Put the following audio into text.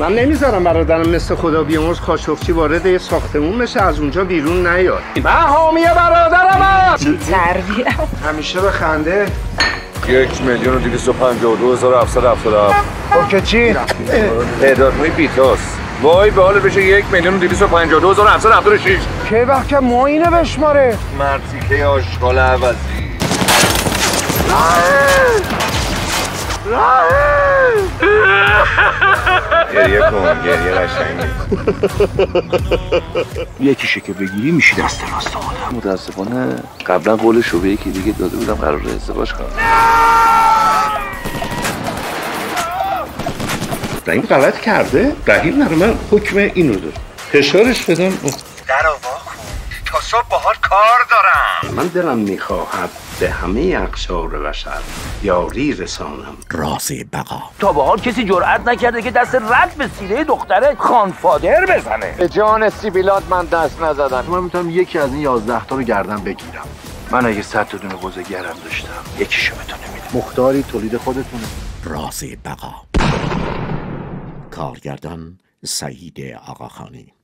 من نمیذارم برادرم مثل خدا بیامرز کاشفچی وارد یه ساختمون بشه از اونجا بیرون نیاد. من حامی برادرمم. چه تربیت. همیشه به خنده. 1,252,777. خب که چی؟ تعدادهای بیتاست. وای به حال بشه 1,252,776. که وقت که ما اینو بشماره. مرتیکه آشغال عوضی. گریه کن، گریه قشنگه. یکیشه که بگیری میشی دست راست آدم. متاسفانه قبلا قولش رو به یکی دیگه داده بودم قرار ازدواج کنم. رحیم غلط کرده؟ رحیم برای من حکم اینو داد. فشارش بدم. در آوا کن تا صبح باهات کار دارم. من دلم میخواهد به همه اقشار بشر یاری رسانم. رازه بقا. تا به حال کسی جرئت نکرده که دست رد به سینه دختر خانفادر بزنه. به جان سیبیلات من دست نزدم. من میتونم یکی از این 11 تا رو گردن بگیرم. من اگه 100 تا دونه قوز گرم داشتم یکیشو بهتون نمیدم. مختاری تولید خودتونه. رازه بقا. کارگردان سعید آقاخانی.